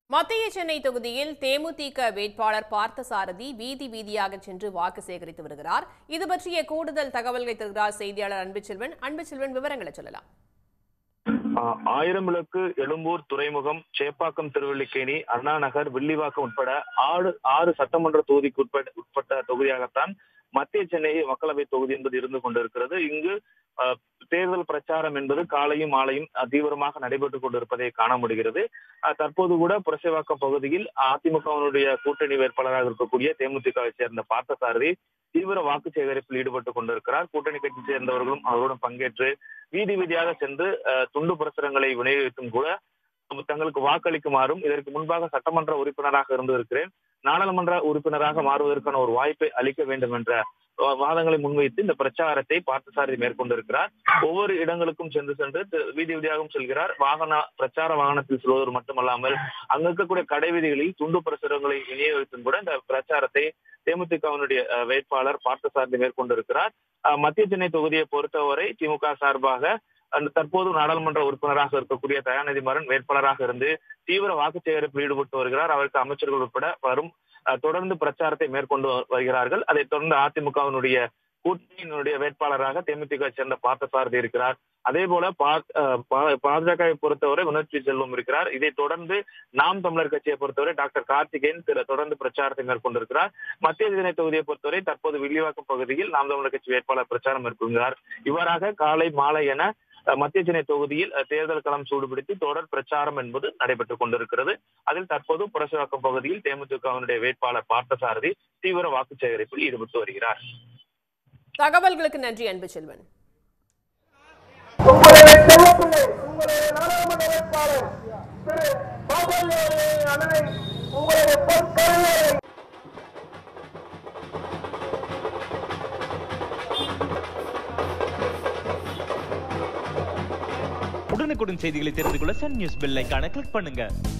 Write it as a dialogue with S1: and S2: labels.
S1: மத்திய சென்னை தொகுதியில் தேமுதிக வேட்பாளர் பார்த்தசாரதி வீதி வீதியாக சென்று வாக்கு சேகரித்து வருகிறார். இது பற்றிய கூடுதல் தகவல்களை தருகிறார் செய்தியாளர் அன்புச்செல்வன். அன்புச்செல்வன், விவரங்களை சொல்லலாம்.
S2: 1000 விளக்கு, எழும்பூர் துறைமுகம், சேப்பாக்கம், திருவல்லிக்கேணி, அண்ணா நகர், வில்லிவாக்கம் உட்பட 6 சட்டமன்ற தொகுதிக்கு உட்பட்ட தொகுதியாகத்தான் மத்திய சென்னை மக்களவை தொகுதி என்பது இருந்து கொண்டிருக்கிறது. இங்கு தேர்தல் பிரச்சாரம் என்பது காலையும் மாலையும் தீவிரமாக நடைபெற்றுக் கொண்டிருப்பதை காண முடிகிறது. தற்போது கூட புரசைவாக்கம் பகுதியில் அதிமுகவினுடைய கூட்டணி வேட்பாளராக இருக்கக்கூடிய தேமுதிகவை சேர்ந்த பார்த்தசாரதி தீவிர வாக்கு சேகரிப்பில் ஈடுபட்டுக் கொண்டிருக்கிறார். கூட்டணி கட்சி சேர்ந்தவர்களும் அவருடன் பங்கேற்று வீதி வீதியாக சென்று துண்டு பிரசுரங்களை விநியோகித்தும் கூட தங்களுக்கு வாக்களிக்குமாறும், இதற்கு முன்பாக சட்டமன்ற உறுப்பினராக இருந்திருக்கிறேன், நாடாளுமன்ற உறுப்பினராக மாறுவதற்கான ஒரு வாய்ப்பை அளிக்க வேண்டும் என்ற வாதங்களை முன்வைத்து இந்த பிரச்சாரத்தை பார்த்தசாரதி மேற்கொண்டிருக்கிறார். ஒவ்வொரு இடங்களுக்கும் சென்று வீதி வீதியாகவும் செல்கிறார். பிரச்சார வாகனத்தில் செல்வதோடு மட்டுமல்லாமல் அங்க இருக்கக்கூடிய கடை வீதிகளில் துண்டு பிரசுரங்களை விநியோகித்தும் கூட இந்த பிரச்சாரத்தை தேமுதிகவினுடைய வேட்பாளர் பார்த்தசாரதி மேற்கொண்டிருக்கிறார். மத்திய சென்னை தொகுதியை பொறுத்தவரை திமுக சார்பாக தற்போது நாடாளுமன்ற உறுப்பினராக இருக்கக்கூடிய தயாநிதி மாறன் வேட்பாளராக இருந்து தீவிர வாக்கு சேகரிப்பில் ஈடுபட்டு வருகிறார். அவருக்கு அமைச்சர்கள் உட்பட வரும் தொடர்ந்து பிரச்சாரத்தை மேற்கொண்டு வருகிறார்கள். அதைத் தொடர்ந்து அதிமுகவினுடைய கூட்டணியினுடைய வேட்பாளராக தேமுதிக சேர்ந்த பார்த்தசாரதி இருக்கிறார். அதே போல பாஜகவை பொறுத்தவரை உணர்ச்சி செல்வம் இருக்கிறார். இதைத் தொடர்ந்து நாம் தமிழர் கட்சியை பொறுத்தவரை டாக்டர் கார்த்திகேயன் தொடர்ந்து பிரச்சாரத்தை மேற்கொண்டிருக்கிறார். மத்திய சென்னை தொகுதியை பொறுத்தவரை தற்போது வில்லிவாக்கம் பகுதியில் நாம் தமிழர் கட்சி வேட்பாளர் பிரச்சாரம் மேற்கொள்கிறார். இவ்வாறாக காலை மாலை என மத்திய சென்னை தொகுதியில் தேர்தல் களம் சூடுபிடித்து தொடர் பிரச்சாரம் என்பது நடைபெற்றுக் கொண்டிருக்கிறது. அதில் தற்போது புரசைவாக்கம் பகுதியில் தேமுதிகவினுடைய வேட்பாளர் பார்த்தசாரதி தீவிர வாக்கு சேகரிப்பில் ஈடுபட்டு வருகிறார்.
S1: தகவல்களுக்கு நன்றி அன்புச்செல்வன்.
S3: உடனுக்குடன் செய்திகளை தெரிந்து கொள்ள சன் நியூஸ் பெல் ஐகானை கிளிக் பண்ணுங்க.